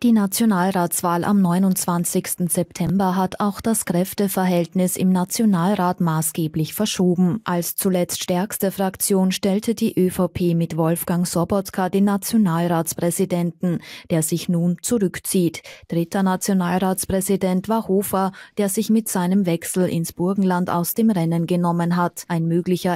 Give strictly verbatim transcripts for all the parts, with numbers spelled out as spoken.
Die Nationalratswahl am neunundzwanzigsten September hat auch das Kräfteverhältnis im Nationalrat maßgeblich verschoben. Als zuletzt stärkste Fraktion stellte die ÖVP mit Wolfgang Sobotka den Nationalratspräsidenten, der sich nun zurückzieht. Dritter Nationalratspräsident war Hofer, der sich mit seinem Wechsel ins Burgenland aus dem Rennen genommen hat. Ein möglicher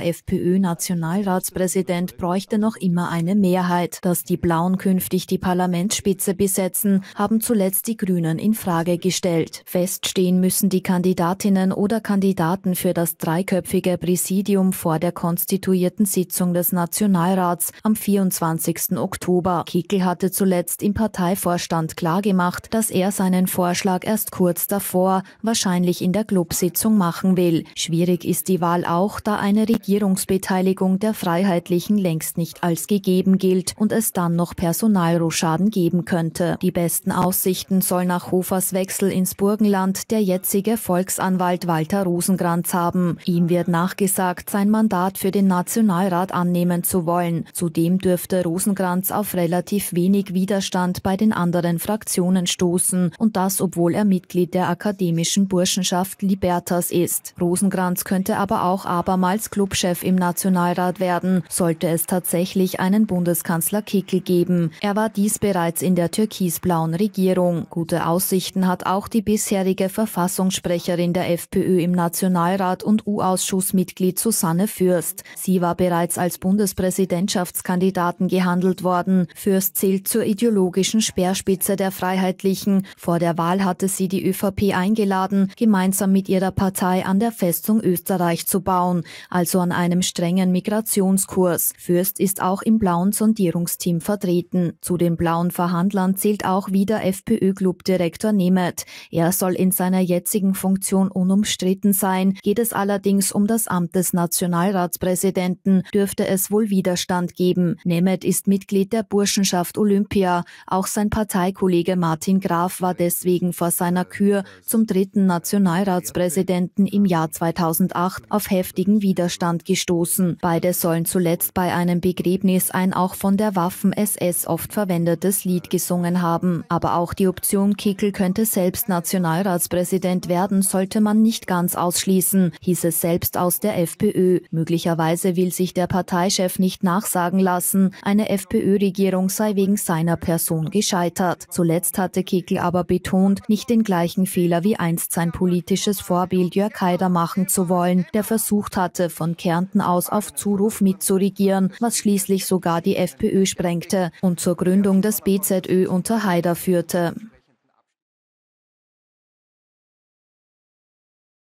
FPÖ-Nationalratspräsident bräuchte noch immer eine Mehrheit. Dass die Blauen künftig die Parlamentsspitze besetzen, haben zuletzt die Grünen in Frage gestellt. Feststehen müssen die Kandidatinnen oder Kandidaten für das dreiköpfige Präsidium vor der konstituierten Sitzung des Nationalrats am vierundzwanzigsten Oktober. Kickl hatte zuletzt im Parteivorstand klargemacht, dass er seinen Vorschlag erst kurz davor, wahrscheinlich in der Clubsitzung, machen will. Schwierig ist die Wahl auch, da eine Regierungsbeteiligung der Freiheitlichen längst nicht als gegeben gilt und es dann noch Personalrochaden geben könnte. Die besten Aussichten soll nach Hofers Wechsel ins Burgenland der jetzige Volksanwalt Walter Rosenkrantz haben. Ihm wird nachgesagt, sein Mandat für den Nationalrat annehmen zu wollen. Zudem dürfte Rosenkrantz auf relativ wenig Widerstand bei den anderen Fraktionen stoßen, und das, obwohl er Mitglied der akademischen Burschenschaft Libertas ist. Rosenkrantz könnte aber auch abermals Clubchef im Nationalrat werden, sollte es tatsächlich einen Bundeskanzler Kickl geben. Er war dies bereits in der türkisblauen Regierung. Gute Aussichten hat auch die bisherige Verfassungssprecherin der FPÖ im Nationalrat und U-Ausschussmitglied Susanne Fürst. Sie war bereits als Bundespräsidentschaftskandidatin gehandelt worden. Fürst zählt zur ideologischen Speerspitze der Freiheitlichen. Vor der Wahl hatte sie die ÖVP eingeladen, gemeinsam mit ihrer Partei an der Festung Österreich zu bauen, also an einem strengen Migrationskurs. Fürst ist auch im blauen Sondierungsteam vertreten. Zu den blauen Verhandlern zählt auch wieder FPÖ-Clubdirektor Nemeth. Er soll in seiner jetzigen Funktion unumstritten sein. Geht es allerdings um das Amt des Nationalratspräsidenten, dürfte es wohl Widerstand geben. Nemeth ist Mitglied der Burschenschaft Olympia. Auch sein Parteikollege Martin Graf war deswegen vor seiner Kür zum dritten Nationalratspräsidenten im Jahr zweitausendacht auf heftigen Widerstand gestoßen. Beide sollen zuletzt bei einem Begräbnis ein auch von der Waffen-S S oft verwendetes Lied gesungen haben. Aber auch die Option, Kickl könnte selbst Nationalratspräsident werden, sollte man nicht ganz ausschließen, hieß es selbst aus der FPÖ. Möglicherweise will sich der Parteichef nicht nachsagen lassen, eine FPÖ-Regierung sei wegen seiner Person gescheitert. Zuletzt hatte Kickl aber betont, nicht den gleichen Fehler wie einst sein politisches Vorbild Jörg Haider machen zu wollen, der versucht hatte, von Kärnten aus auf Zuruf mitzuregieren, was schließlich sogar die FPÖ sprengte und zur Gründung des B Z Ö unter Haider führte.